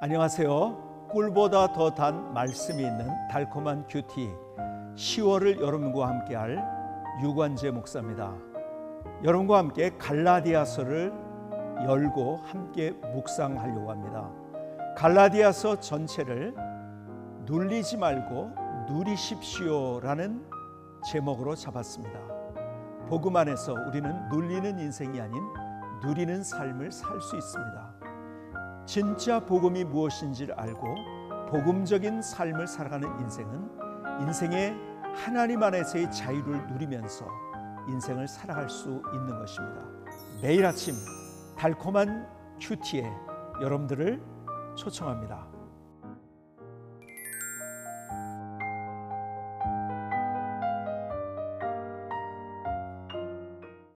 안녕하세요. 꿀보다 더 단 말씀이 있는 달콤한 큐티 10월을 여러분과 함께할 유관재 목사입니다. 여러분과 함께 갈라디아서를 열고 함께 묵상하려고 합니다. 갈라디아서 전체를 눌리지 말고 누리십시오라는 제목으로 잡았습니다. 복음 안에서 우리는 눌리는 인생이 아닌 누리는 삶을 살 수 있습니다. 진짜 복음이 무엇인지를 알고 복음적인 삶을 살아가는 인생은 인생의 하나님 안에서의 자유를 누리면서 인생을 살아갈 수 있는 것입니다. 매일 아침 달콤한 큐티에 여러분들을 초청합니다.